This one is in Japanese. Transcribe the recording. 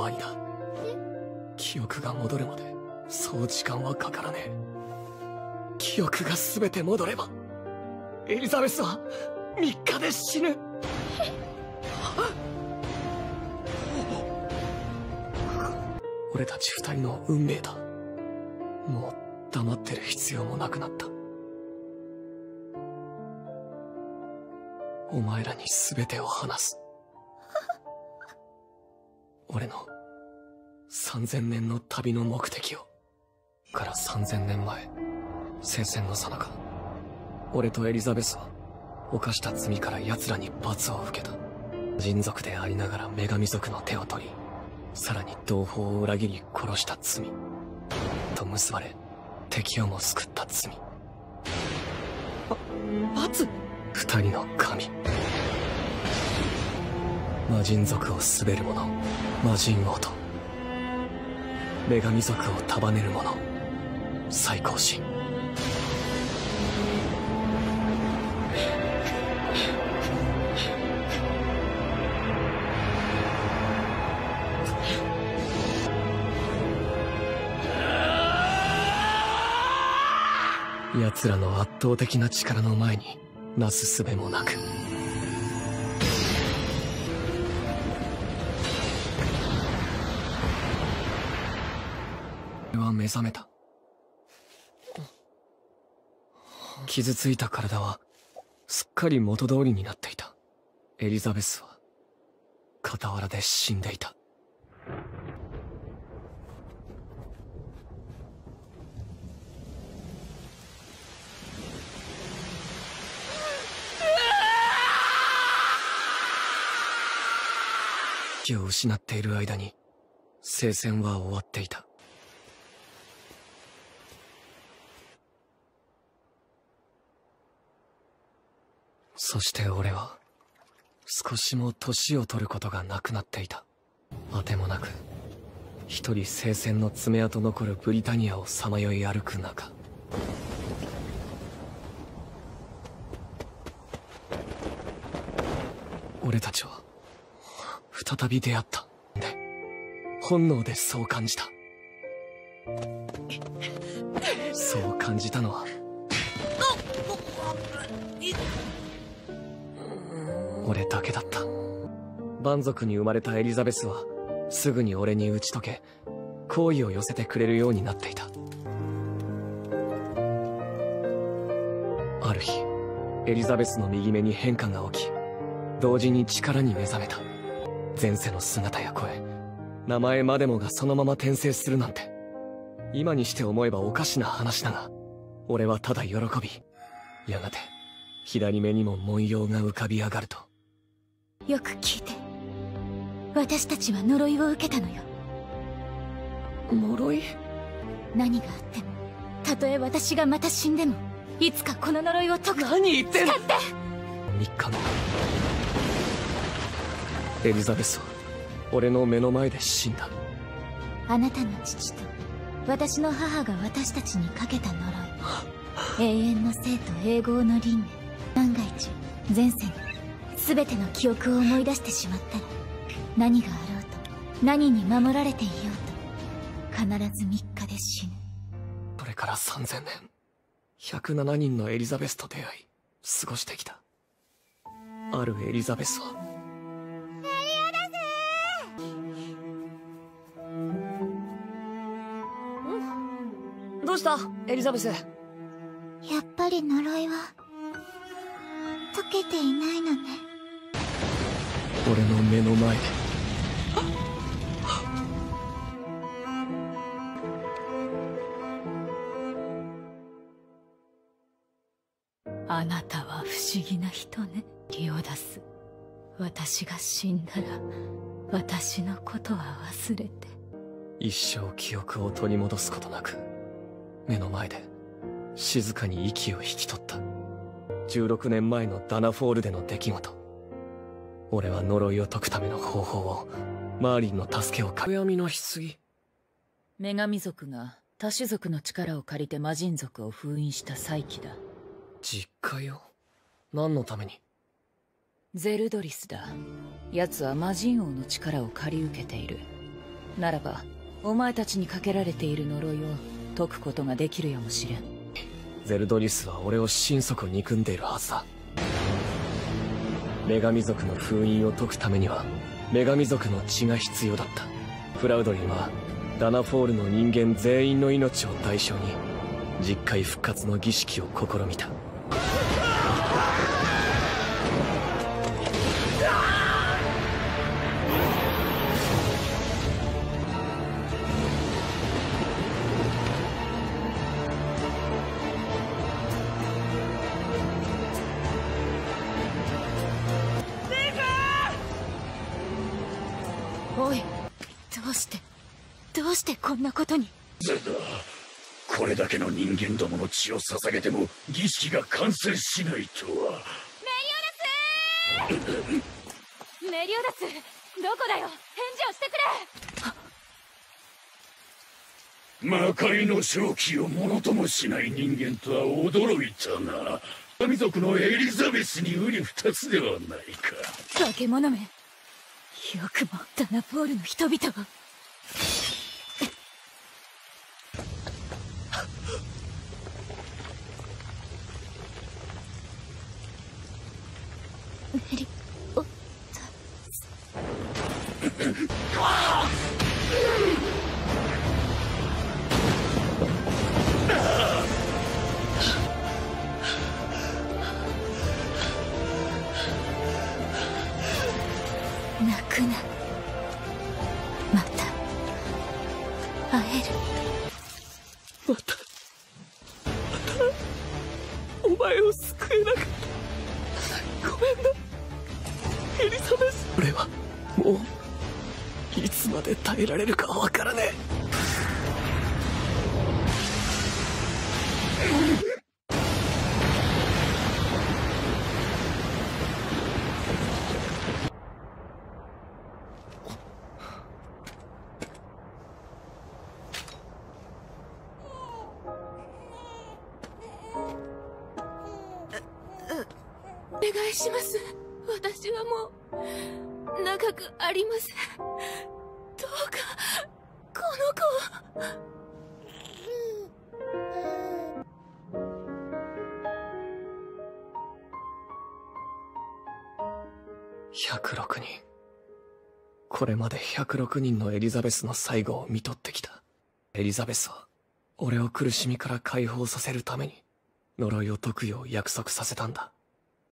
ワニだ。記憶が戻るまでそう時間はかからねえ。記憶が全て戻ればエリザベスは3日で死ぬ。俺たち2人の運命だ。もう黙ってる必要もなくなった。お前らに全てを話す。俺の3000年の旅の目的を。から3000年前、聖戦の最中、俺とエリザベスは犯した罪から奴らに罰を受けた。人族でありながら女神族の手を取り、さらに同胞を裏切り殺した罪と結ばれ、敵をも救った罪。罰？二人の神、魔人族を統べる者魔人王と、女神族を束ねる者最高神。奴らの圧倒的な力の前になすすべもなく、俺は目覚めた。傷ついた体はすっかり元通りになっていた。エリザベスは傍らで死んでいた。気を失っている間に聖戦は終わっていた。そして俺は少しも年を取ることがなくなっていた。あてもなく一人聖戦の爪痕残るブリタニアをさまよい歩く中、俺たちは再び出会った。で、本能でそう感じた。そう感じたのは俺だけだった。蛮族に生まれたエリザベスはすぐに俺に打ち解け、好意を寄せてくれるようになっていた。ある日、エリザベスの右目に変化が起き、同時に力に目覚めた。前世の姿や声、名前までもがそのまま転生するなんて、今にして思えばおかしな話だが、俺はただ喜び、やがて左目にも文様が浮かび上がると。 よく聞いて。私たちは呪いを受けたのよ。 呪い？ 何があっても、たとえ私がまた死んでも、いつかこの呪いを解く。 何言ってんの？ 誓って 3日後、エリザベスは俺の目の前で死んだ。 あなたの父と私の母が私たちにかけた呪い。永遠の生と永劫の輪廻。万が一前世の全ての記憶を思い出してしまったら、何があろうと何に守られていようと必ず3日で死ぬ。 それから3000年、107人のエリザベスと出会い過ごしてきた。あるエリザベスはどうしたエリザベス？ やっぱり呪いは解けていないのね。 俺の目の前で。 あなたは不思議な人ね、リオダス。私が死んだら私のことは忘れて。 一生記憶を取り戻すことなく、目の前で静かに息を引き取った。16年前のダナフォールでの出来事。俺は呪いを解くための方法を、マーリンの助けを借り。闇の棺。 女神族が他種族の力を借りて魔人族を封印した再起だ。 実家よ。何のために？ ゼルドリスだ。奴は魔人王の力を借り受けている。 ならばお前たちにかけられている呪いを解くことができるやもしれん。 ゼルドリスは俺を心底憎んでいるはずだ。女神族の封印を解くためには女神族の血が必要だった。クラウドリンはダナフォールの人間全員の命を対象に実界復活の儀式を試みた。 おい、どうしてこんなことに。 ゼルダ、これだけの人間どもの血を捧げても儀式が完成しないとは。 メリオダスどこだよ、返事をしてくれ。 魔界の正気をものともしない人間とは驚いたな。神族のエリザベスに瓜二つではないか。 化け物め、よくもダナフォールの人々を。メリオダス。泣くな。また会える。 またお前を救えなかった。ごめんなエリザベス。俺はもういつまで耐えられるかわからねえ。 お願いします。私はもう長くありません。どうかこの子を。 106人。これまで106人のエリザベスの最後を見とってきた。エリザベスは俺を苦しみから解放させるために呪いを解くよう約束させたんだ。